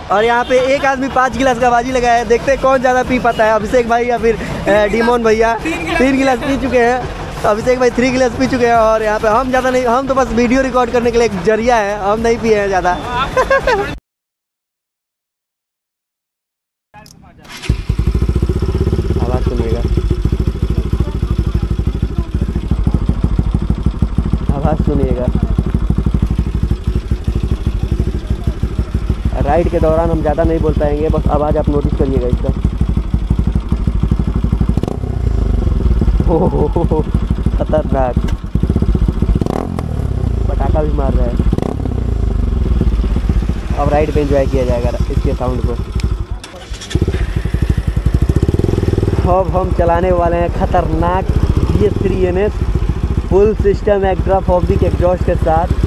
और यहाँ पे एक आदमी 5 गिलास का बाजी लगाया है। देखते हैं कौन ज़्यादा पी पाता है, अभिषेक भाई या फिर डीमोन भैया। 3 गिलास पी चुके हैं, अभिषेक भाई 3 गिलास पी चुके हैं। और यहाँ पे हम ज़्यादा नहीं, हम तो बस वीडियो रिकॉर्ड करने के लिए एक जरिया है, हम नहीं पिए हैं ज़्यादा। आवाज़ सुनिएगा, आवाज़ सुनिएगा। राइड के दौरान हम ज़्यादा नहीं बोल पाएंगे, बस आवाज़ आप नोटिस करिएगा इसका। हो खतरनाक, पटाखा भी मार रहा है। अब राइड पे एंजॉय किया जाएगा इसके साउंड को। अब हम चलाने वाले हैं खतरनाक GS3 NS full system extra phobic exhaust के साथ।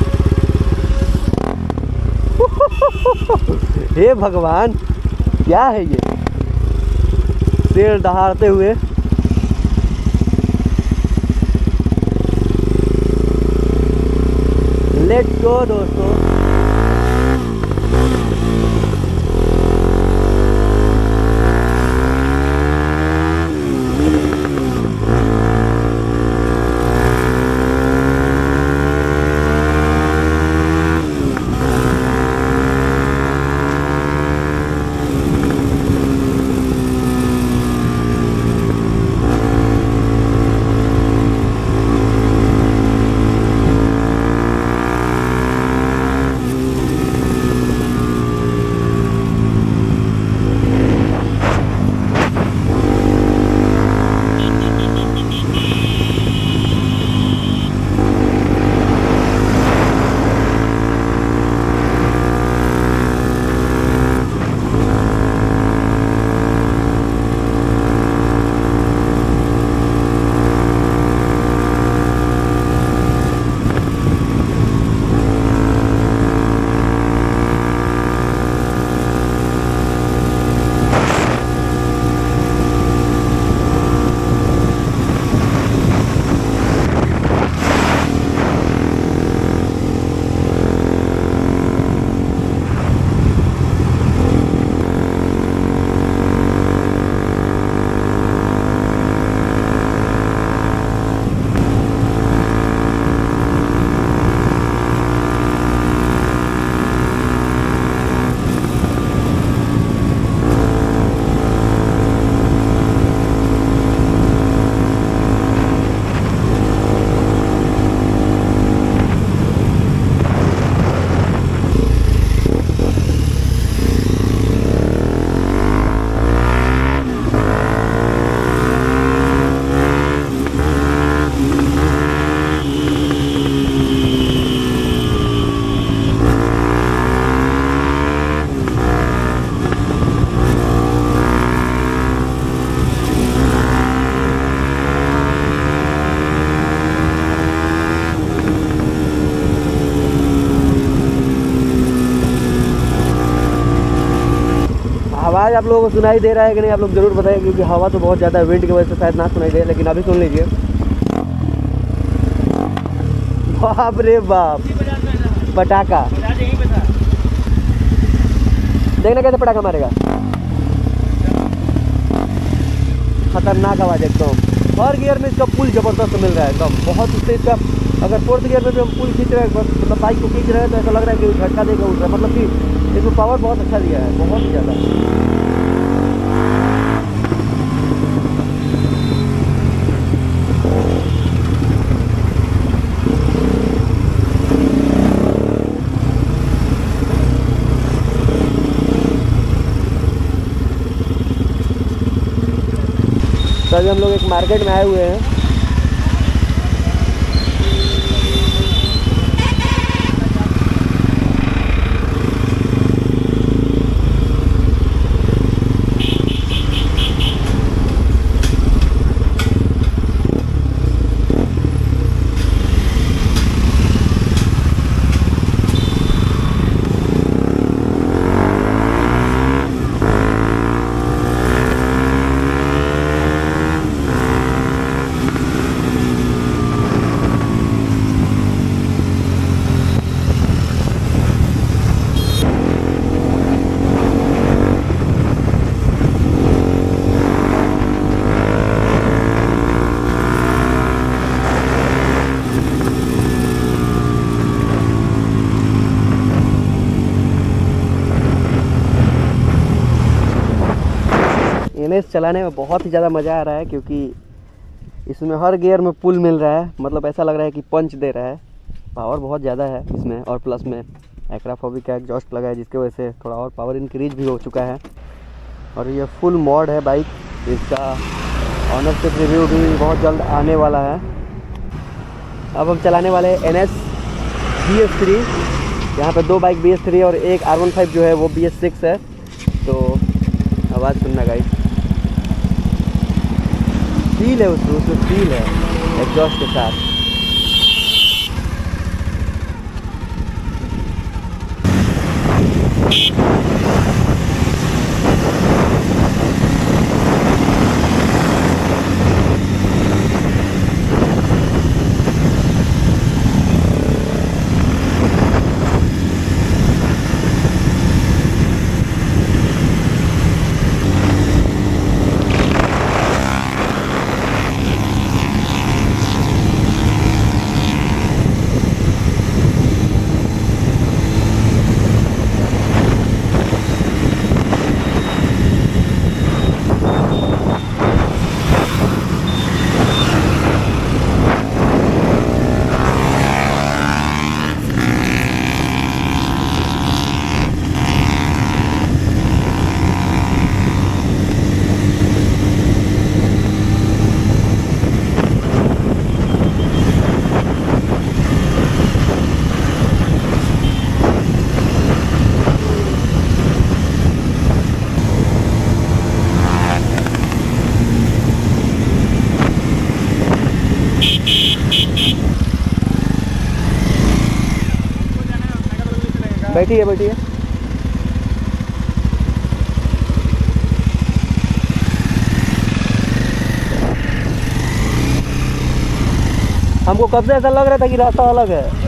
हे भगवान, क्या है ये, शेर दहाड़ते हुए। लेट्स गो दोस्तों। आवाज़ आप लोगों को सुनाई दे रहा है कि नहीं, आप लोग ज़रूर बताइए, क्योंकि हवा तो बहुत ज़्यादा है, विंड की वजह से शायद ना सुनाई दे, लेकिन अभी सुन लीजिए। बाप रे बाप, पटाखा देखना कैसे पटाखा मारेगा, खतरनाक आवाज़ एकदम। हर गियर में इसका पुल ज़बरदस्त मिल रहा है एकदम, बहुत उससे इसका। अगर 4th गियर में भी हम पुल खींच रहे हैं, मतलब बाइक को खींच रहे हैं, तो ऐसा लग रहा है कि झटका देगा उठ रहा है, मतलब कि इसमें पावर बहुत अच्छा दिया है, बहुत ही ज़्यादा। तो अभी हम लोग एक मार्केट में आए हुए हैं। NS चलाने में बहुत ही ज़्यादा मज़ा आ रहा है, क्योंकि इसमें हर गियर में पुल मिल रहा है, मतलब ऐसा लग रहा है कि पंच दे रहा है। पावर बहुत ज़्यादा है इसमें, और प्लस में एक्राफोबिक का एग्जॉस्ट लगा है, जिसकी वजह से थोड़ा और पावर इंक्रीज भी हो चुका है। और ये फुल मॉड है बाइक, इसका ऑनरशिप रिव्यू भी बहुत जल्द आने वाला है। अब हम चलाने वाले हैं NS BS3। यहाँ पे 2 बाइक BS3 और एक R15 जो है वो BS6 है। तो आवाज़ सुनना गाइस, फील है उसमें फील है एग्जॉस्ट के साथ। बैठिए बैठिए। हमको कब से ऐसा लग रहा था कि रास्ता अलग है।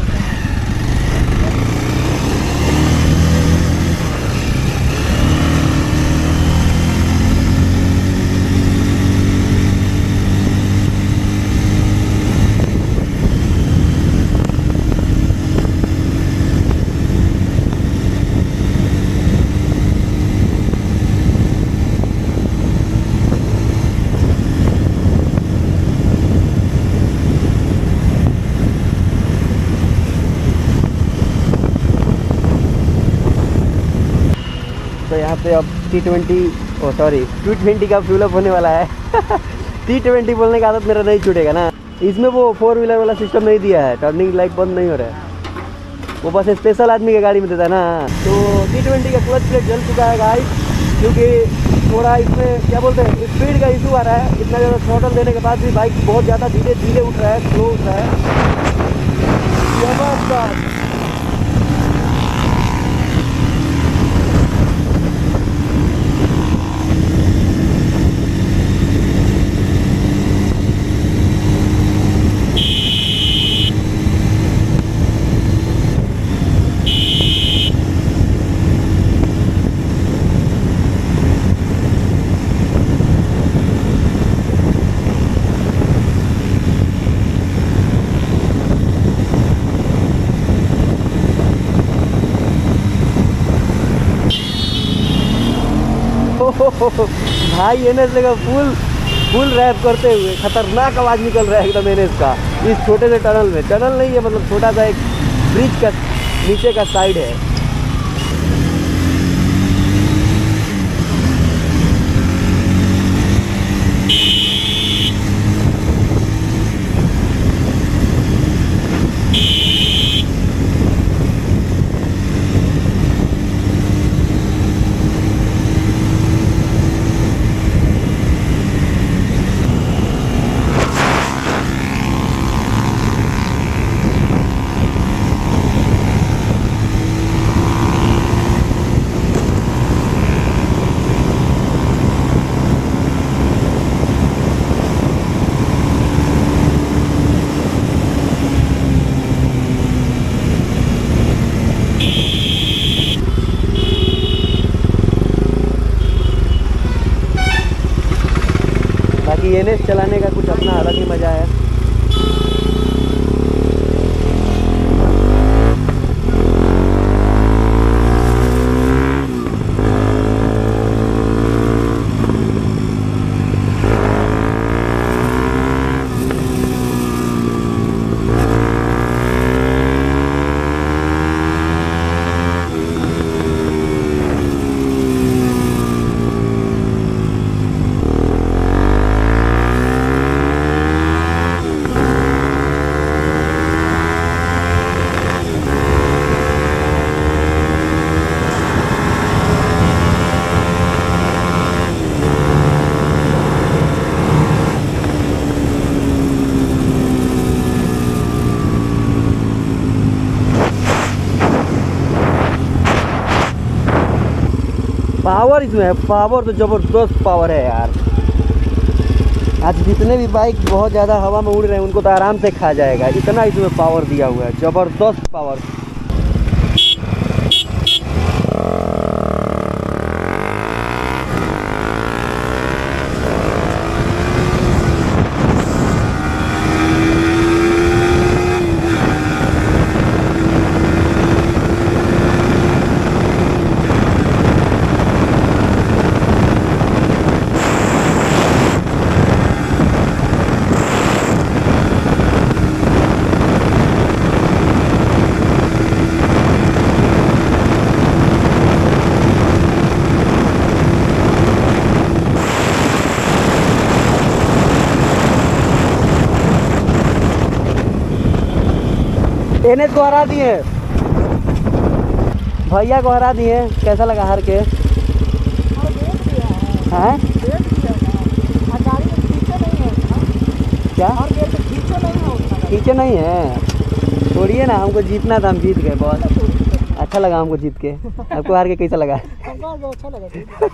तो यहाँ पे अब T20 का फ्यूल अप होने वाला है। T20 बोलने का आदत मेरा नहीं छूटेगा ना। इसमें वो 4 व्हीलर वाला सिस्टम नहीं दिया है, टर्निंग लाइट बंद नहीं हो रहा है, वो बस स्पेशल आदमी के गाड़ी में देता है ना। तो T20 का क्लच प्लेट जल चुका है गाइस, क्योंकि थोड़ा इसमें क्या बोलते हैं स्पीड का इशू आ रहा है। इतना ज़्यादा थ्रॉटल देने के बाद भी बाइक बहुत ज़्यादा धीरे धीरे उठ रहा है, स्लो उठ रहा है। भाई NS लगा फुल रैप करते हुए, खतरनाक आवाज़ निकल रहा है एकदम NS का इस छोटे से टनल में। टनल नहीं है, मतलब छोटा सा एक ब्रिज का नीचे का साइड है। बाकी NS चलाने का कुछ अपना अलग ही मज़ा है। पावर इसमें है, पावर तो ज़बरदस्त पावर है यार। आज जितने भी बाइक बहुत ज़्यादा हवा में उड़ रहे हैं उनको तो आराम से खा जाएगा, इतना इसमें पावर दिया हुआ है, ज़बरदस्त पावर। एनएच को हरा दिए, भैया को हरा दिए। कैसा लगा हार के? हैं? क्या खींचे नहीं है? छोड़िए ना, हमको जीतना था, हम जीत गए, बहुत अच्छा लगा हमको जीत के। आपको हार के कैसा लगा? अच्छा लगा।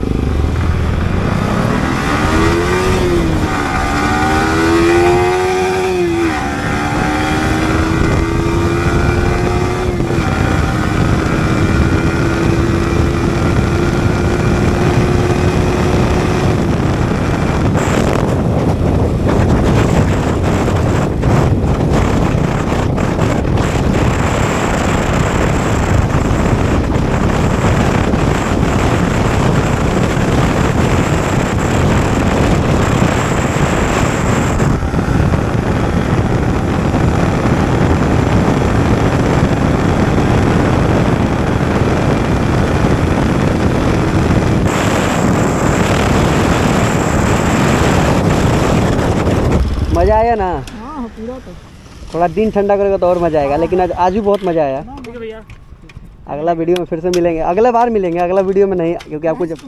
मज़ा आया ना? हाँ पूरा। तो थोड़ा दिन ठंडा करेगा तो और मज़ा आएगा, लेकिन आज भी बहुत मज़ा आया। ठीक है भैया, अगला वीडियो में फिर से मिलेंगे, अगले बार मिलेंगे, अगला वीडियो में नहीं, क्योंकि आपको जब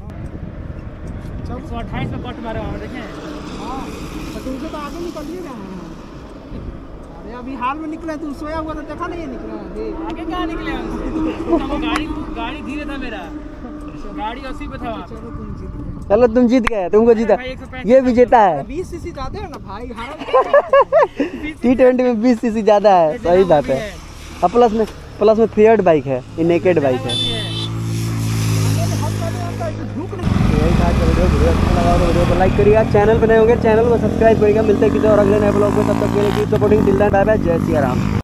128 में कट मारे देखें। हाँ तुमसे तो आगे निकलिएगा। अरे अभी हाल में निकला, तुम सोया हुआ तो देखा नहीं निकला। आगे क्या निकले? गाड़ी धीरे था मेरा, गाड़ी 80 पे था। चलो तुम जीत गए, तुमको जीता, ये भी जीता है। 20 सीसी ज्यादा है ना भाई, T20 में 20 सीसी ज्यादा है, सही बात है। अब प्लस में फेयर्ड बाइक है, ये नेकेड बाइक है। यही था वीडियो अच्छा लगा तो वीडियो को लाइक करिएगा, चैनल पर नए होंगे चैनल को सब्सक्राइब करिएगा। मिलते हैं किसी और अगले नए ब्लॉग में, तब तक के लिए keep supporting, till then bye bye, जय सिया राम।